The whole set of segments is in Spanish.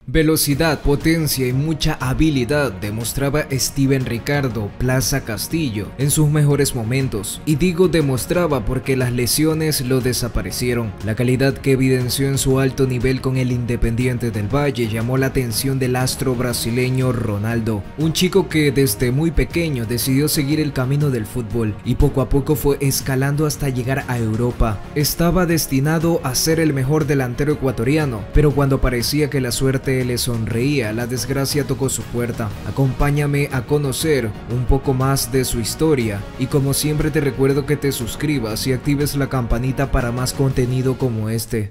Velocidad, potencia y mucha habilidad demostraba Steven Ricardo Plaza Castillo en sus mejores momentos. Y digo demostraba porque las lesiones lo desaparecieron. La calidad que evidenció en su alto nivel con el Independiente del Valle llamó la atención del astro brasileño Ronaldo, un chico que desde muy pequeño decidió seguir el camino del fútbol y poco a poco fue escalando hasta llegar a Europa. Estaba destinado a ser el mejor delantero ecuatoriano, pero cuando parecía que la suerte le sonreía, la desgracia tocó su puerta. Acompáñame a conocer un poco más de su historia y como siempre te recuerdo que te suscribas y actives la campanita para más contenido como este.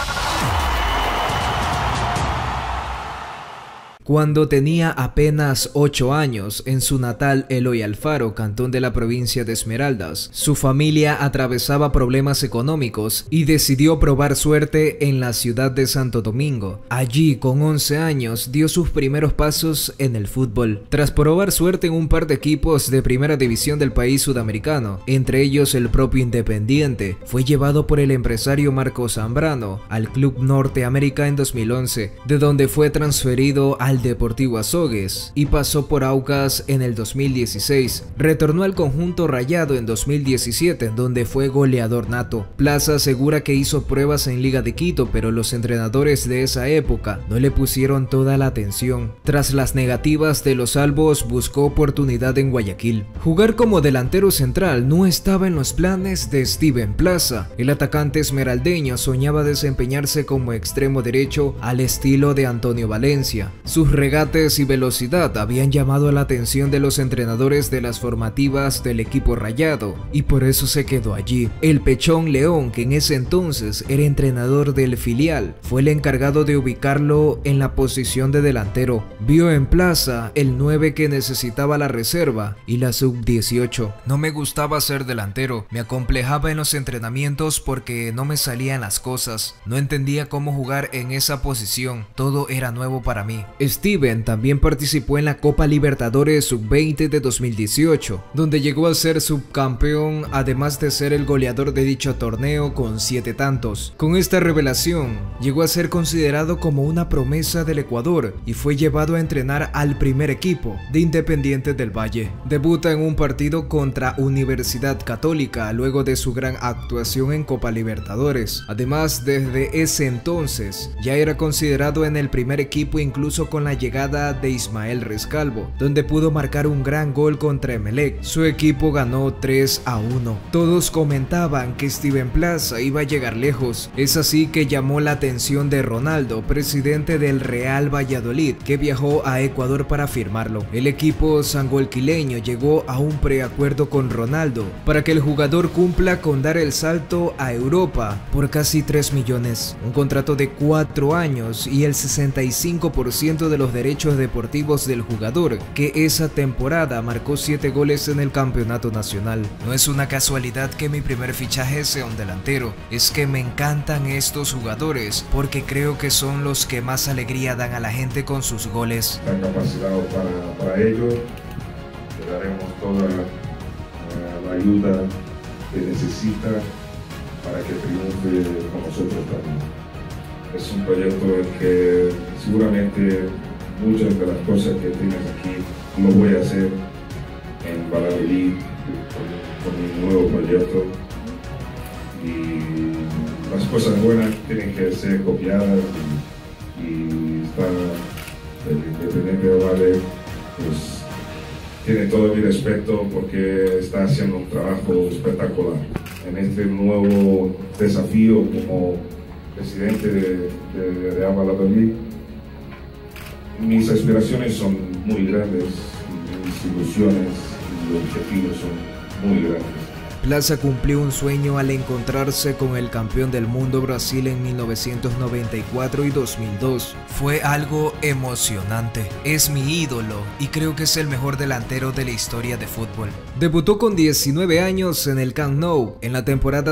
Cuando tenía apenas 8 años, en su natal Eloy Alfaro, cantón de la provincia de Esmeraldas, su familia atravesaba problemas económicos y decidió probar suerte en la ciudad de Santo Domingo. Allí, con 11 años, dio sus primeros pasos en el fútbol. Tras probar suerte en un par de equipos de primera división del país sudamericano, entre ellos el propio Independiente, fue llevado por el empresario Marco Zambrano al Club Norte América en 2011, de donde fue transferido al Deportivo Azogues y pasó por Aucas en el 2016. Retornó al conjunto rayado en 2017, donde fue goleador nato. Plaza asegura que hizo pruebas en Liga de Quito, pero los entrenadores de esa época no le pusieron toda la atención. Tras las negativas de los albos, buscó oportunidad en Guayaquil. Jugar como delantero central no estaba en los planes de Steven Plaza. El atacante esmeraldeño soñaba desempeñarse como extremo derecho al estilo de Antonio Valencia. Sus regates y velocidad habían llamado la atención de los entrenadores de las formativas del equipo rayado y por eso se quedó allí. El Pechón León, que en ese entonces era entrenador del filial, fue el encargado de ubicarlo en la posición de delantero. Vio en Plaza el 9 que necesitaba la reserva y la sub-18. No me gustaba ser delantero, me acomplejaba en los entrenamientos porque no me salían las cosas, no entendía cómo jugar en esa posición, todo era nuevo para mí. Steven también participó en la Copa Libertadores Sub-20 de 2018, donde llegó a ser subcampeón, además de ser el goleador de dicho torneo con 7 tantos. Con esta revelación, llegó a ser considerado como una promesa del Ecuador y fue llevado a entrenar al primer equipo de Independiente del Valle. Debuta en un partido contra Universidad Católica luego de su gran actuación en Copa Libertadores. Además, desde ese entonces, ya era considerado en el primer equipo incluso con la llegada de Ismael Rescalvo, donde pudo marcar un gran gol contra Emelec. Su equipo ganó 3-1. Todos comentaban que Steven Plaza iba a llegar lejos. Es así que llamó la atención de Ronaldo, presidente del Real Valladolid, que viajó a Ecuador para firmarlo. El equipo sangolquileño llegó a un preacuerdo con Ronaldo para que el jugador cumpla con dar el salto a Europa por casi 3 millones, un contrato de 4 años y el 65% de los derechos deportivos del jugador, que esa temporada marcó 7 goles en el campeonato nacional. No es una casualidad que mi primer fichaje sea un delantero, es que me encantan estos jugadores porque creo que son los que más alegría dan a la gente con sus goles. Está capacitado para ello, le daremos toda la ayuda que necesita para que triunfe con nosotros también. Es un proyecto en que seguramente muchas de las cosas que tienes aquí lo voy a hacer en Valladolid con mi nuevo proyecto, y las cosas buenas tienen que ser copiadas y está el Independiente del Valle, pues tiene todo mi respeto porque está haciendo un trabajo espectacular en este nuevo desafío como presidente de Valladolid. Mis aspiraciones son muy grandes, mis ilusiones y objetivos son muy grandes. Plaza cumplió un sueño al encontrarse con el campeón del mundo Brasil en 1994 y 2002. Fue algo emocionante. Es mi ídolo y creo que es el mejor delantero de la historia de fútbol. Debutó con 19 años en el Camp Nou en la temporada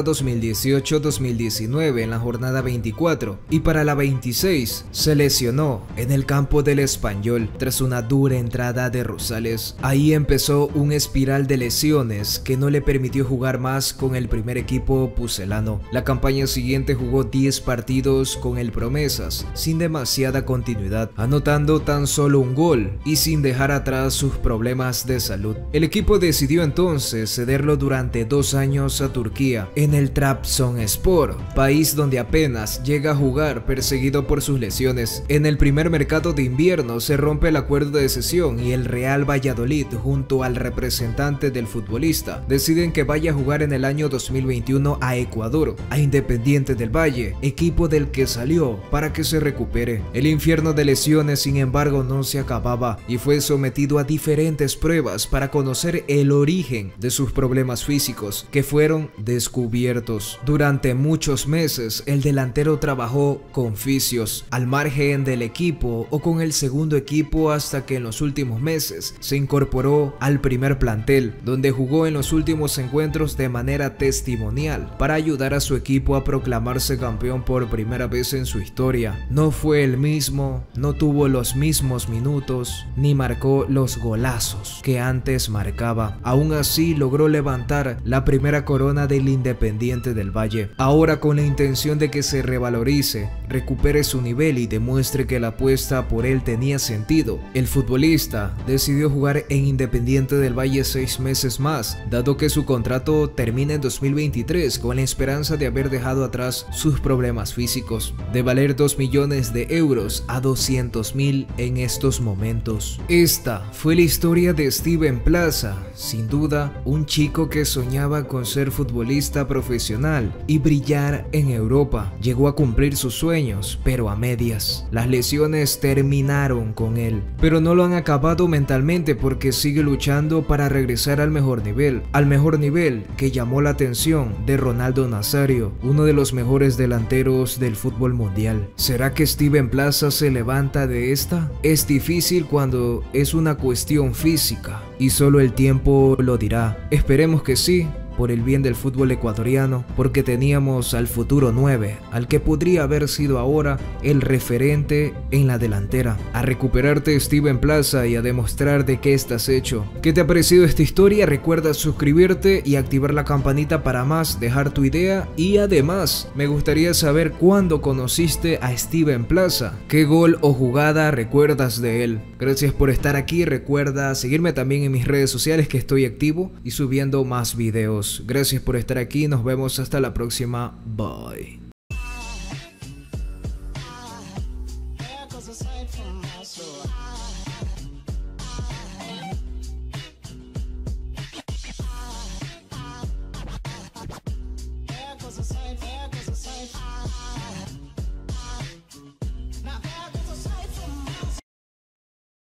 2018-2019 en la jornada 24 y para la 26 se lesionó en el campo del Espanyol tras una dura entrada de Rosales. Ahí empezó un espiral de lesiones que no le permitió jugar más con el primer equipo pucelano. La campaña siguiente jugó 10 partidos con el Promesas sin demasiada continuidad, anotando tan solo un gol y sin dejar atrás sus problemas de salud. El equipo decidió entonces cederlo durante 2 años a Turquía en el Trabzonspor, país donde apenas llega a jugar perseguido por sus lesiones. En el primer mercado de invierno se rompe el acuerdo de cesión y el Real Valladolid junto al representante del futbolista deciden que vaya a jugar en el año 2021 a Ecuador, a Independiente del Valle, equipo del que salió para que se recupere. El infierno de lesiones sin embargo no se acababa y fue sometido a diferentes pruebas para conocer el origen de sus problemas físicos que fueron descubiertos. Durante muchos meses el delantero trabajó con fisios al margen del equipo o con el segundo equipo hasta que en los últimos meses se incorporó al primer plantel, donde jugó en los últimos encuentros de manera testimonial para ayudar a su equipo a proclamarse campeón por primera vez en su historia. No fue el mismo, no tuvo los mismos minutos ni marcó los golazos que antes marcaba. Aún así logró levantar la primera corona del Independiente del Valle. Ahora, con la intención de que se revalorice, recupere su nivel y demuestre que la apuesta por él tenía sentido, el futbolista decidió jugar en Independiente del Valle 6 meses más, dado que su contrato termina en 2023 con la esperanza de haber dejado atrás sus problemas físicos. De valer 2 millones de euros a 200.000 en estos momentos. Esta fue la historia de Steven Plaza, sin duda un chico que soñaba con ser futbolista profesional y brillar en Europa. Llegó a cumplir sus sueños, pero a medias. Las lesiones terminaron con él, pero no lo han acabado mentalmente porque sigue luchando para regresar al mejor nivel que llamó la atención de Ronaldo Nazario, uno de los mejores delanteros del fútbol mundial. ¿Será que Steven Plaza se levanta de esta? Es difícil cuando es una cuestión física y solo el tiempo lo dirá. Esperemos que sí, por el bien del fútbol ecuatoriano, porque teníamos al futuro 9, al que podría haber sido ahora el referente en la delantera. A recuperarte, Steven Plaza, y a demostrar de qué estás hecho. ¿Qué te ha parecido esta historia? Recuerda suscribirte y activar la campanita para más, dejar tu idea y además me gustaría saber cuándo conociste a Steven Plaza, qué gol o jugada recuerdas de él. Gracias por estar aquí, recuerda seguirme también en mis redes sociales que estoy activo y subiendo más videos. Gracias por estar aquí, nos vemos hasta la próxima, bye.